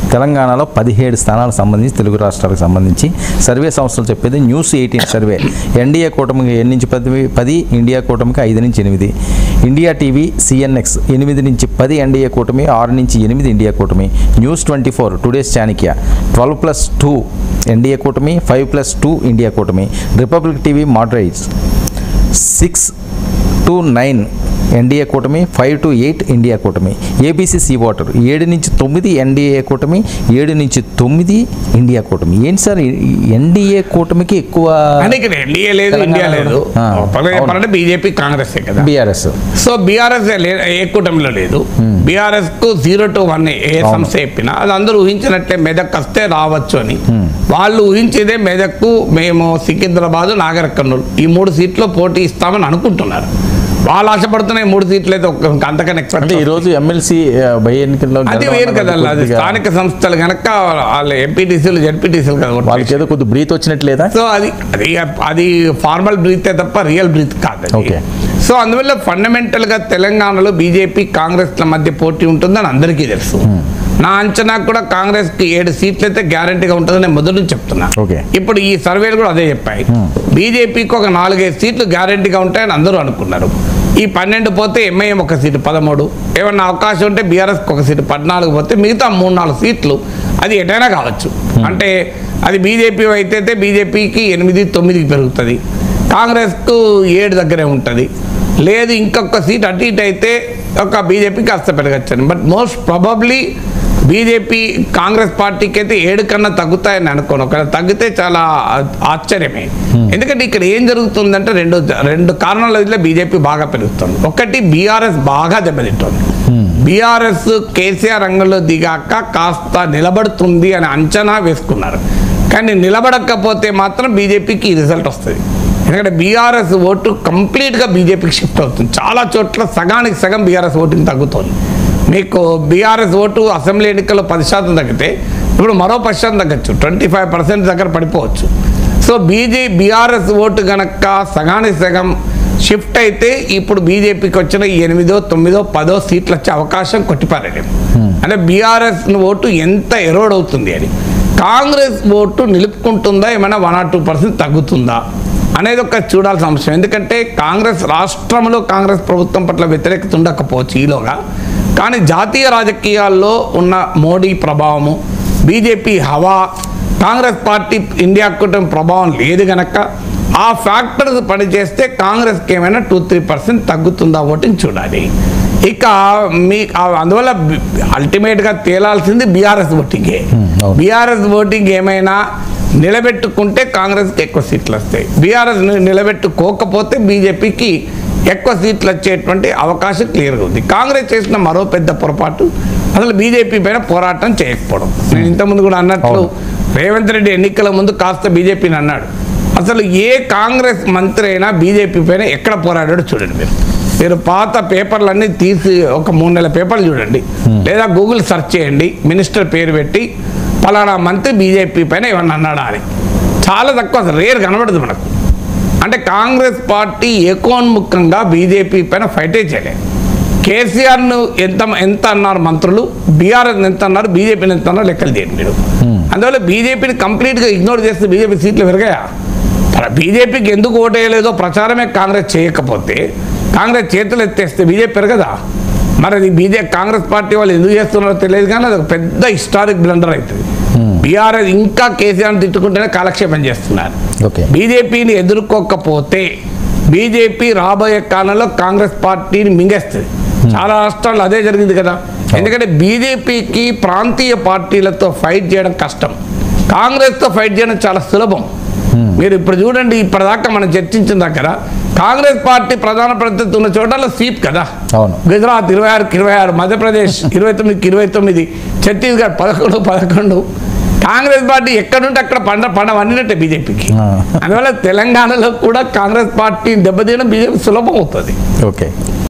తెలంగాణలో 17 స్థానాలకు సంబంధించి తెలుగు రాష్ట్రాలకు సంబంధించి సర్వే సంస్థలు చెప్పేది News18 సర్వే. ఎన్డీఏ కూటమికి 8 నుంచి 10, ఇండియా కూటమికి 5 నుంచి 8, ఇండియా టీవీ CNX 8 నుంచి 10 ఎన్డీఏ కూటమి, 6 నుంచి 8 ఇండియా కూటమి, News24 టుడేస్ చాణక్య 12+2 ఎన్డీఏ కూటమి, 5+2 ఇండియా కూటమి, Republic TV moderates 6 to 9 NDA కూటమి, 5 to 8 ఇండియా కూటమి, ఏబీసీ సీ వాటర్ 7 నుంచి 9 ఎన్డీఏ కూటమి, 7 నుంచి 9 ఇండియా కూటమి. ఏంటి సార్ ఎన్డీఏ కూటమికి ఎక్కువ? ఎన్డీఏ లేదు, ఇండియా లేదు, బీజేపీ కాంగ్రెస్ కదా, బీఆర్ఎస్. సో బీఆర్ఎస్ ఏ కూటమిలో లేదు. బీఆర్ఎస్ కు 0 to 1 ఏ సంస్థ చెప్పినా అది అందరూ ఊహించినట్లే మెదక్ వస్తే రావచ్చు అని. వాళ్ళు ఊహించేదే మెదక్కు మేము సికింద్రాబాద్, నాగర్ కర్నూలు ఈ 3 సీట్లు పోటీ ఇస్తామని అనుకుంటున్నారు. వాళ్ళు ఆశపడుతున్నాయి 3 సీట్లు అయితే అంతకన్నా ఎక్స్పెక్ట్. ఈ రోజు ఎమ్మెల్సీ బై ఎన్నికల్లో అది వేరు కదా, అది స్థానిక సంస్థలు కనుక వాళ్ళు ఎంపీటీసీలు జెడ్పీటీసీలు కదా, వాళ్ళకి ఏదో కొద్ది బ్రీత్ వచ్చినట్లేదా? సో అది ఫార్మల్ బ్రీతే తప్ప రియల్ బ్రీత్ కాదు. సో అందువల్ల ఫండమెంటల్ గా తెలంగాణలో బీజేపీ కాంగ్రెస్ల మధ్య పోటీ ఉంటుందని అందరికీ తెలుసు. నా అంచనా కూడా కాంగ్రెస్ కి 7 సీట్లు అయితే గ్యారంటీగా ఉంటుందని నేను మొదటి నుంచి చెప్తున్నా. ఇప్పుడు ఈ సర్వేలు కూడా అదే చెప్పాయి. బీజేపీకి ఒక 4-5 సీట్లు గ్యారంటీగా ఉంటాయని అందరూ అనుకున్నారు. ఈ 12 పోతే ఎంఐఎం 1 సీటు 13, ఏమన్నా అవకాశం ఉంటే బీఆర్ఎస్కి 1 సీటు 14 పోతే మిగతా 3-4 సీట్లు అది ఎటైనా కావచ్చు. అంటే అది బీజేపీ అయితే బీజేపీకి 8-9కి పెరుగుతుంది, కాంగ్రెస్కు 7 దగ్గరే ఉంటుంది. లేదు ఇంకొక సీట్ అటు ఇటు అయితే ఒక బీజేపీకి కాస్త పెరగచ్చని. But most probably BJP Congress పార్టీకి అయితే 7 కన్నా తగ్గుతాయని అనుకోను. ఒకవేళ తగ్గితే చాలా ఆశ్చర్యమే. ఎందుకంటే ఇక్కడ ఏం జరుగుతుందంటే రెండు కారణాల వల్ల బీజేపీ బాగా పెరుగుతుంది. ఒకటి, బీఆర్ఎస్ బాగా దెబ్బతింటుంది. బీఆర్ఎస్ కేసీఆర్ రంగంలో దిగాక కాస్త నిలబడుతుంది అని అంచనా వేసుకున్నారు. కానీ నిలబడకపోతే మాత్రం బీజేపీకి ఈ రిజల్ట్ వస్తుంది. ఎందుకంటే బీఆర్ఎస్ ఓటు కంప్లీట్గా బీజేపీకి షిఫ్ట్ అవుతుంది. చాలా చోట్ల సగానికి సగం బీఆర్ఎస్ ఓటింగ్ తగ్గుతుంది. మీకు బీఆర్ఎస్ ఓటు అసెంబ్లీ ఎన్నికల్లో 10% తగ్గితే ఇప్పుడు మరో 10% తగ్గచ్చు, 25% దగ్గర పడిపోవచ్చు. సో బీఆర్ఎస్ ఓటు కనుక సగానికి సగం షిఫ్ట్ అయితే ఇప్పుడు బీజేపీకి వచ్చిన 8, 9, 10 సీట్లు వచ్చే అవకాశం కొట్టిపారేయడం. అంటే బీఆర్ఎస్ ఓటు ఎంత ఎరోడ్ అవుతుంది అని. కాంగ్రెస్ ఓటు నిలుపుకుంటుందా, ఏమైనా 1 or 2% తగ్గుతుందా అనేది ఒక చూడాల్సిన అంశం. ఎందుకంటే కాంగ్రెస్ రాష్ట్రంలో కాంగ్రెస్ ప్రభుత్వం పట్ల వ్యతిరేకత ఉండకపోవచ్చు ఈలోగా, కానీ జాతీయ రాజకీయాల్లో ఉన్న మోడీ ప్రభావము, బీజేపీ హవా, కాంగ్రెస్ పార్టీ ఇండియా కూటమి ప్రభావం లేదు కనుక ఆ ఫ్యాక్టర్స్ పనిచేస్తే కాంగ్రెస్కి ఏమైనా 2-3% తగ్గుతుందా ఓటింగ్ చూడాలి. ఇక అందువల్ల అల్టిమేట్గా తేలాల్సింది బీఆర్ఎస్ ఓటింగే. బీఆర్ఎస్ ఓటింగ్ ఏమైనా నిలబెట్టుకుంటే కాంగ్రెస్కి ఎక్కువ సీట్లు వస్తాయి, బీఆర్ఎస్ నిలబెట్టుకోకపోతే బీజేపీకి ఎక్కువ సీట్లు వచ్చేటువంటి అవకాశం క్లియర్గా ఉంది. కాంగ్రెస్ చేసిన మరో పెద్ద పొరపాటు అసలు బీజేపీ పైన పోరాటం చేయకపోవడం. నేను ఇంతకుముందు కూడా అన్నట్లు రేవంత్ రెడ్డి ఎన్నికల ముందు కాస్త బీజేపీని అన్నాడు. అసలు ఏ కాంగ్రెస్ మంత్రి అయినా బీజేపీ పైన ఎక్కడ పోరాడాడో చూడండి. మీరు పాత పేపర్లన్నీ తీసి ఒక 3 నెలల పేపర్లు చూడండి, లేదా గూగుల్ సెర్చ్ చేయండి, మినిస్టర్ పేరు పెట్టి పలానా మంత్రి బీజేపీ పైన ఏమన్నా అన్నాడా అని. చాలా తక్కువ, అసలు రేర్ కనబడదు మనకు. అంటే కాంగ్రెస్ పార్టీ ఏకోన్ముఖంగా బీజేపీ పైన ఫైటే చేయలేదు. కేసీఆర్ను ఎంత అన్నారు మంత్రులు, బీఆర్ఎస్ ఎంత అన్నారు, బీజేపీని ఎంత అన్నారు లెక్కలు చేయండి మీరు. అందువల్ల బీజేపీని కంప్లీట్గా ఇగ్నోర్ చేస్తే బీజేపీ సీట్లు పెరిగాయా? బీజేపీకి ఎందుకు ఓటేయలేదో ప్రచారమే కాంగ్రెస్ చేయకపోతే, కాంగ్రెస్ చేతులు ఎత్తేస్తే బీజేపీ పెరగదా? మరి అది కాంగ్రెస్ పార్టీ వాళ్ళు ఎందుకు చేస్తున్నారో తెలియదు, కానీ అది ఒక పెద్ద హిస్టారిక్ బ్లండర్ అవుతుంది. బీఆర్ఎస్ ఇంకా కేసీఆర్ని తిట్టుకుంటేనే కాలక్షేపం చేస్తున్నారు. బీజేపీని ఎదుర్కోకపోతే బీజేపీ రాబోయే కాలంలో కాంగ్రెస్ పార్టీని మింగేస్తుంది. చాలా రాష్ట్రాల్లో అదే జరిగింది కదా. ఎందుకంటే బీజేపీకి ప్రాంతీయ పార్టీలతో ఫైట్ చేయడం కష్టం, కాంగ్రెస్తో ఫైట్ చేయడం చాలా సులభం. మీరు ఇప్పుడు చూడండి, ఇప్పటిదాకా మనం చర్చించిన దగ్గర కాంగ్రెస్ పార్టీ ప్రధాన ప్రతినిధి ఉన్న చోటలో స్వీప్ కదా. గుజరాత్ 26-26, మధ్యప్రదేశ్ 29-29, ఛత్తీస్గఢ్ 11-11. కాంగ్రెస్ పార్టీ ఎక్కడుంటే అక్కడ పండవన్నట్టే బీజేపీకి. అందువల్ల తెలంగాణలో కూడా కాంగ్రెస్ పార్టీ దెబ్బతీయడం బీజేపీ సులభం అవుతుంది.